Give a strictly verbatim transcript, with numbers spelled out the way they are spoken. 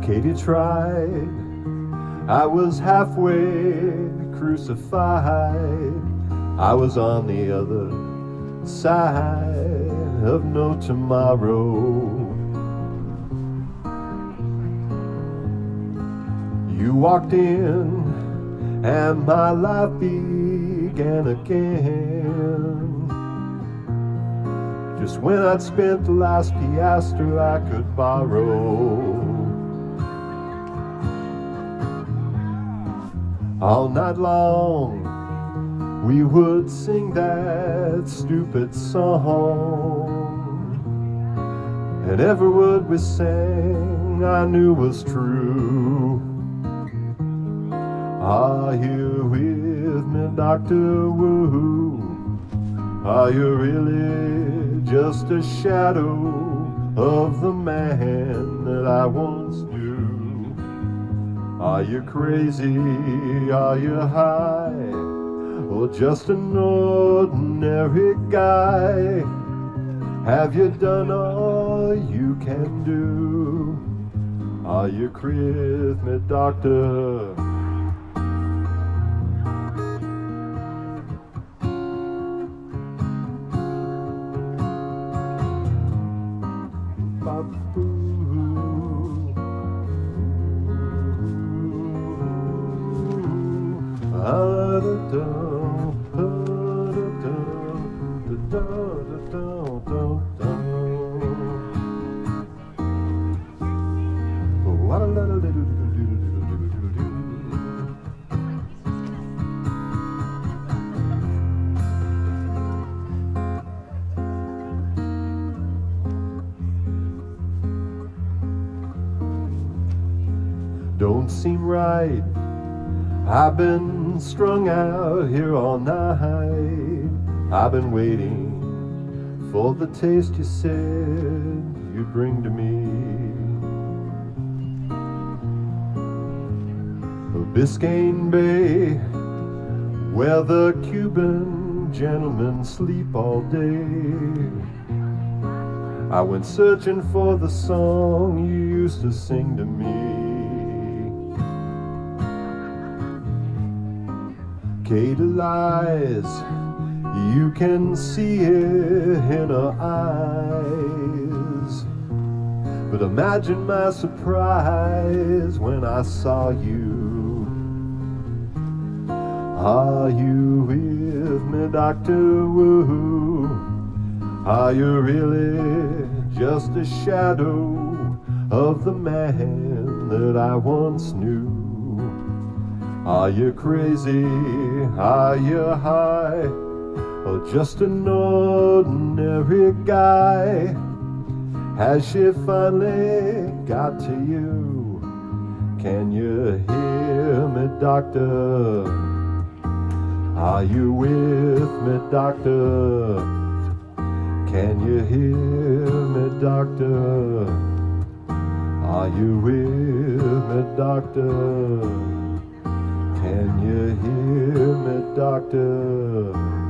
Katie tried, I was halfway crucified. I was on the other side of no tomorrow. You walked in and my life began again. Just when I'd spent the last piastre I could borrow. All night long we would sing that stupid song, and every word we sang I knew was true. Are you with me, Doctor Wu? Are you really just a shadow of the man that I once knew? Are you crazy? Are you high? Or just an ordinary guy? Have you done all you can do? Are you with me, Doctor? Don't seem right. I've been strung out here all night. I've been waiting for the taste you said you'd bring to me. Biscayne Bay, where the Cuban gentlemen sleep all day. I went searching for the song you used to sing to me. Katie lies, you can see it in her eyes. But imagine my surprise when I saw you. Are you with me, Doctor Wu? Are you really just a shadow of the man that I once knew? Are you crazy? Are you high? Or just an ordinary guy? Has she finally got to you? Can you hear me, Doctor? Are you with me, Doctor? Can you hear me, Doctor? Are you with me, Doctor? Can you hear me, Doctor?